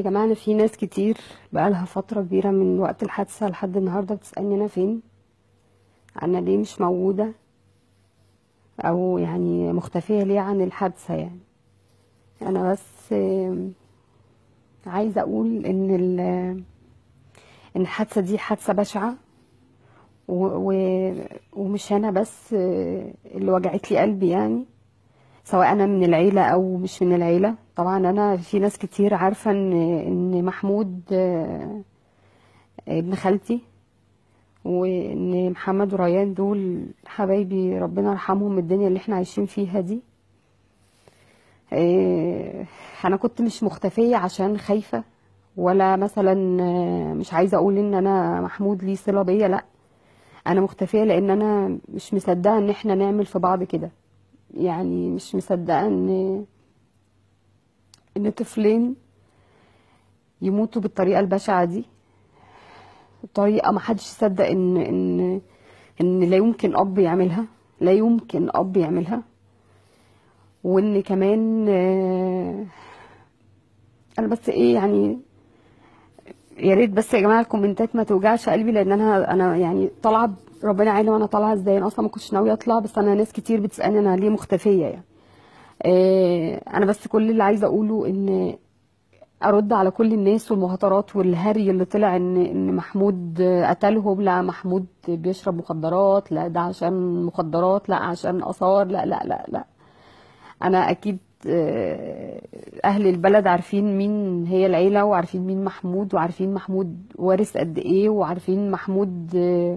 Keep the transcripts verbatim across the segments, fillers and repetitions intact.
يا جماعة، أنا في ناس كتير بقالها فترة كبيرة من وقت الحادثة لحد النهاردة بتسألني أنا فين، أنا ليه مش موجودة، أو يعني مختفية ليه عن الحادثة. يعني أنا بس آم، عايزة أقول إن ال- إن الحادثة دي حادثة بشعة، و- و- ومش أنا بس آه، اللي وجعت لي قلبي. يعني سواء أنا من العيلة أو مش من العيلة. طبعا أنا في ناس كتير عارفة إن إن محمود آه، ابن خالتي، وان محمد وريان دول حبايبي، ربنا يرحمهم من الدنيا اللي احنا عايشين فيها دي. إيه، انا كنت مش مختفية عشان خايفة، ولا مثلا آه، مش عايزة اقول ان انا محمود ليه صلة بيا، لا. انا مختفية لان انا مش مصدقة ان احنا نعمل في بعض كده. يعني مش مصدقة ان ان طفلين يموتوا بالطريقة البشعة دي، طريقة ما حدش يصدق ان ان ان لا يمكن اب يعملها، لا يمكن اب يعملها. وان كمان آه، انا بس ايه يعني، يا ريت بس يا جماعه الكومنتات ما توجعش قلبي، لان انا انا يعني طالعه، ربنا عالم انا طالعه ازاي. انا اصلا ما كنتش ناويه اطلع، بس انا ناس كتير بتسالني انا ليه مختفيه. يعني آه، انا بس كل اللي عايزه اقوله ان ارد على كل الناس والمهاترات والهري اللي طلع ان ان محمود آه، قتلهم. لا، محمود بيشرب مخدرات، لا ده عشان مخدرات، لا عشان اثار، لا لا لا لا. انا اكيد آه، اهل البلد عارفين مين هي العيله، وعارفين مين محمود، وعارفين محمود وارث قد ايه، وعارفين محمود آه،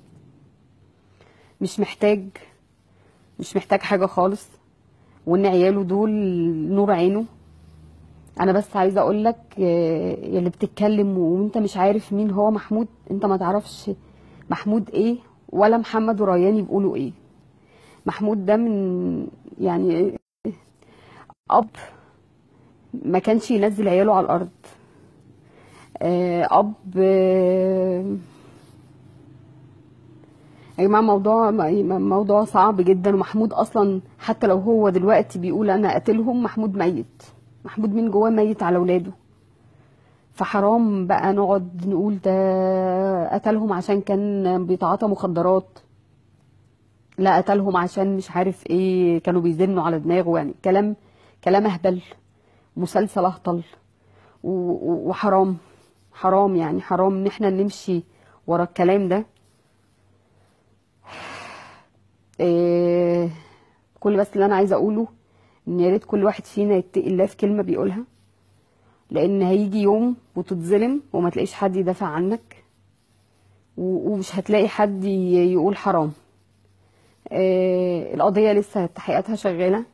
مش محتاج مش محتاج حاجه خالص، وان عياله دول نور عينه. انا بس عايزه اقول لك اللي بتتكلم وانت مش عارف مين هو محمود، انت ما تعرفش محمود ايه، ولا محمد وريان بيقولوا ايه. محمود ده من يعني اب ما كانش ينزل عياله على الارض. آه، اب آه، يا جماعه موضوع موضوع صعب جدا. ومحمود اصلا حتى لو هو دلوقتي بيقول انا قاتلهم، محمود ميت، محمود من جواه ميت على اولاده. فحرام بقى نقعد نقول ده قتلهم عشان كان بيتعاطى مخدرات، لا قتلهم عشان مش عارف ايه، كانوا بيزنوا على دماغه. يعني كلام كلام اهبل، مسلسل اهطل. و- و- وحرام، حرام يعني حرام ان احنا نمشي ورا الكلام ده. إيه، كل بس اللي انا عايزه اقوله ان يا ريت كل واحد فينا يتقي الله في كلمه بيقولها، لان هيجي يوم وتتظلم وما تلاقيش حد يدافع عنك، و- ومش هتلاقي حد ي- يقول حرام. إيه، القضيه لسه تحقيقاتها شغاله،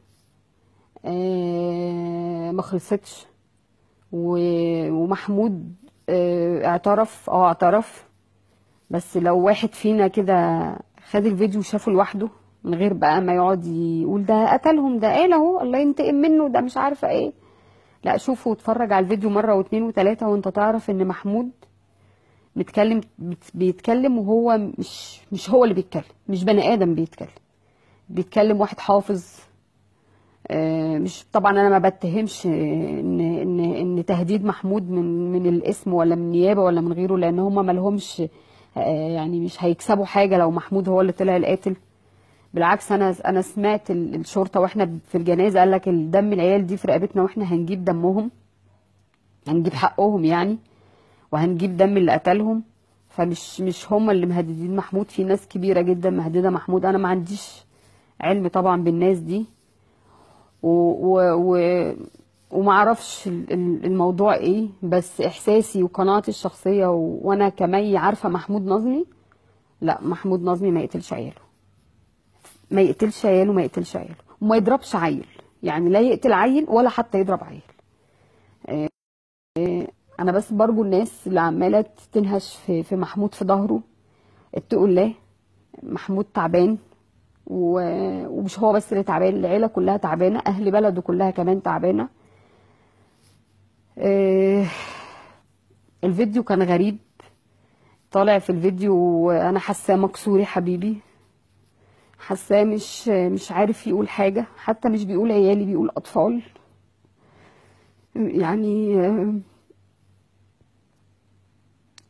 إيه، ما خلصتش. و- ومحمود آه، اعترف اه اعترف. بس لو واحد فينا كده خد الفيديو وشافه لوحده، من غير بقى ما يقعد يقول ده قتلهم، ده قال اهو الله ينتقم منه، ده مش عارفه ايه، لا شوفه واتفرج على الفيديو مره واتنين وتلاته، وانت تعرف ان محمود بيتكلم بيت- بيتكلم وهو مش مش هو اللي بيتكلم، مش بني ادم بيتكلم، بيتكلم واحد حافظ. آه، مش طبعا انا ما بتهمش ان ان ان تهديد محمود من من الاسم ولا من النيابه ولا من غيره، لان هم ما لهمش آه، يعني مش هيكسبوا حاجه لو محمود هو اللي طلع القاتل. بالعكس، انا انا سمعت ال- الشرطه واحنا في الجنازه قال لك الدم العيال دي في رقبتنا، واحنا هنجيب دمهم، هنجيب حقهم يعني، وهنجيب دم اللي قتلهم. فمش مش هم اللي مهددين محمود، في ناس كبيره جدا مهدده محمود. انا ما عنديش علم طبعا بالناس دي، و و و وما اعرفش ال- ال- الموضوع ايه، بس احساسي وقناعتي الشخصيه، و... وانا كمي عارفه محمود نظمي، لا محمود نظمي ما يقتلش عياله، ما يقتلش عياله، ما يقتلش عياله، وما يضربش عيل. يعني لا يقتل عيل ولا حتى يضرب عيل. انا بس برجو الناس اللي عماله تنهش في في محمود في ظهره، اتقوا الله. محمود تعبان، و... ومش هو بس اللي تعبان، العيله كلها تعبانه، اهل بلده كلها كمان تعبانه. آه، الفيديو كان غريب، طالع في الفيديو وانا حاساه مكسور يا حبيبي، حاساه مش مش عارف يقول حاجه، حتى مش بيقول عيالي، بيقول اطفال. يعني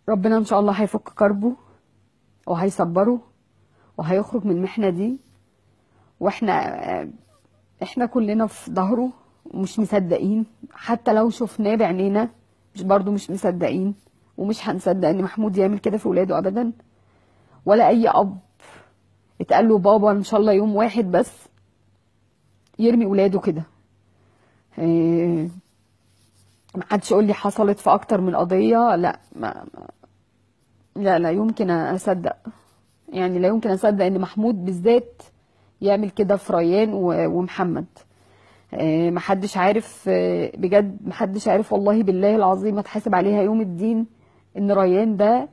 ربنا ان شاء الله هيفك كربه وهيصبره وهيخرج من المحنة دي، واحنا احنا كلنا في ظهره ومش مصدقين، حتى لو شفناه بعينينا مش برضو مش مصدقين، ومش هنصدق ان محمود يعمل كده في ولاده ابدا. ولا اي اب اتقال له بابا ان شاء الله يوم واحد بس يرمي ولاده كده. إيه، محدش يقول لي حصلت في اكتر من قضية، لا ما لا لا يمكن اصدق، يعني لا يمكن اصدق ان محمود بالذات يعمل كده في ريان و- ومحمد. آه، محدش عارف، آه، بجد محدش عارف والله بالله العظيم هتحاسب عليها يوم الدين. ان ريان ده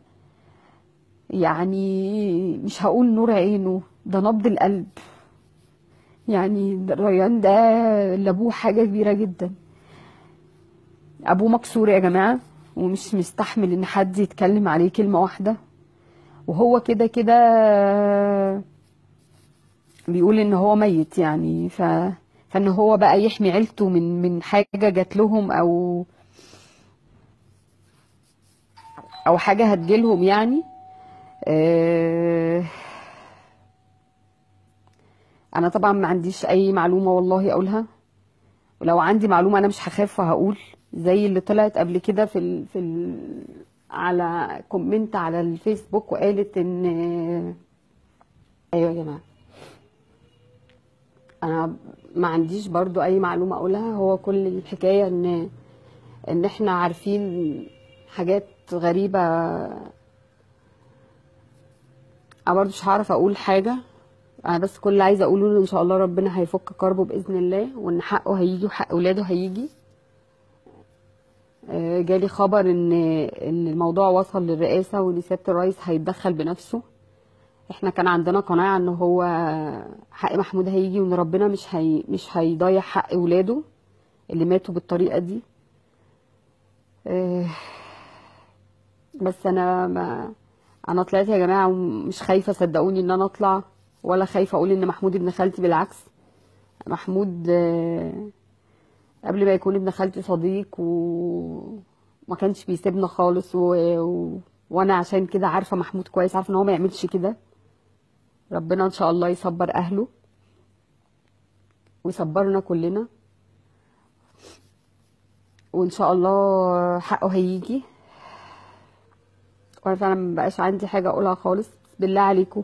يعني مش هقول نور عينه، ده نبض القلب. يعني ده- ريان ده لابوه حاجة كبيرة جدا. ابوه مكسور يا جماعة، ومش مستحمل ان حد يتكلم عليه كلمة واحدة، وهو كده كده بيقول ان هو ميت يعني. ف فان هو بقى يحمي عيلته من من حاجة جات لهم، او او حاجة هتجيلهم يعني. آه، انا طبعا ما عنديش اي معلومة والله اقولها، ولو عندي معلومة انا مش هخاف وهقول، زي اللي طلعت قبل كده في ال... في ال... على كومنت على الفيسبوك وقالت ان ايوه يا جماعة، انا ما عنديش برضو اي معلومة اقولها. هو كل الحكاية ان ان احنا عارفين حاجات غريبة. انا برضو مش هعرف اقول حاجة، انا بس كل اللي عايزة اقوله ان ان شاء الله ربنا هيفك كربه باذن الله، وان حقه هيجي وحق اولاده هيجي. آه، جالي خبر ان ان الموضوع وصل للرئاسة، وان سيادة الرئيس هيتدخل بنفسه. احنا كان عندنا قناعة ان هو حق محمود هيجي، وان ربنا مش هي مش هيضيع حق اولاده اللي ماتوا بالطريقة دي. آه، بس انا ما انا طلعت يا جماعه ومش خايفه، صدقوني ان انا اطلع، ولا خايفه اقول ان محمود ابن خالتي. بالعكس، محمود آه، قبل ما يكون ابن خالتي صديق، وما كانش بيسيبنا خالص. و... و... وانا عشان كده عارفه محمود كويس، عارفه ان هو ما يعملش كده. ربنا ان شاء الله يصبر اهله ويصبرنا كلنا، وان شاء الله حقه هيجي. وانا فعلا مبقاش عندي حاجه اقولها خالص. بالله عليكم،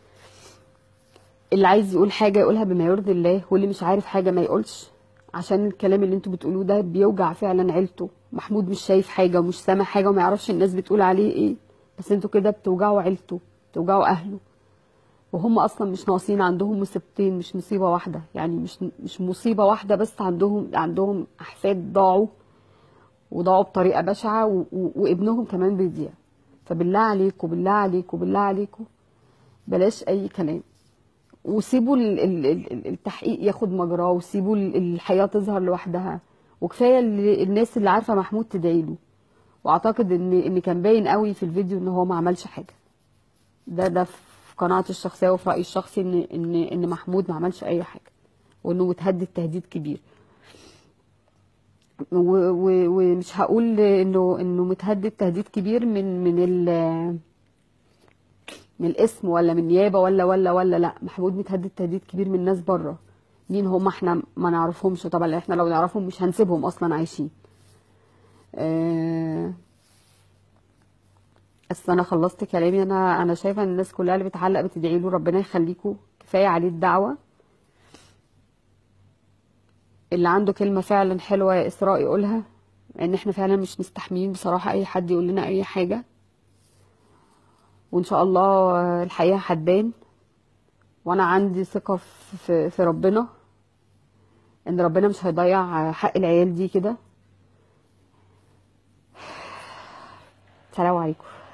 اللي عايز يقول حاجة يقولها بما يرضي الله، واللي مش عارف حاجة ما يقولش، عشان الكلام اللي انتوا بتقولوه ده بيوجع فعلا عيلته. محمود مش شايف حاجة ومش سامع حاجة وما يعرفش الناس بتقول عليه ايه، بس انتوا كده بتوجعوا عيلته، بتوجعوا اهله. وهم اصلا مش ناقصين، عندهم مصيبتين مش مصيبة واحدة، يعني مش مش مصيبة واحدة بس، عندهم عندهم احفاد ضاعوا، وضاعوا بطريقة بشعة، و... و... وابنهم كمان بيضيع. فبالله عليكم، بالله عليكم، بالله عليكم، بلاش اي كلام، وسيبوا ال- ال- ال- التحقيق ياخد مجراه، وسيبوا ال- الحقيقه تظهر لوحدها. وكفايه اللي- الناس اللي عارفه محمود تدعي له. واعتقد ان ان كان باين قوي في الفيديو ان هو ما عملش حاجه. ده ده في قناعتي الشخصيه وفي رايي الشخصي ان ان ان محمود ما عملش اي حاجه، وانه متهدد تهديد كبير. و- و- ومش هقول انه انه متهدد تهديد كبير من من ال من الاسم، ولا من نيابه، ولا ولا ولا لا، محمود متهدد تهديد كبير من ناس بره. مين هم؟ احنا ما نعرفهمش طبعا، احنا لو نعرفهم مش هنسيبهم اصلا عايشين. آه، بس انا خلصت كلامي. انا انا شايفه ان الناس كلها اللي بتعلق بتدعي له ربنا يخليكوا، كفايه عليه الدعوه. اللي عنده كلمه فعلا حلوه يا اسراء يقولها، لان احنا فعلا مش مستحملين بصراحه اي حد يقول لنا اي حاجه. وان شاء الله الحقيقه هتبان، وانا عندي ثقه في في في ربنا، ان ربنا مش هيضيع حق العيال دي كده. سلام عليكم.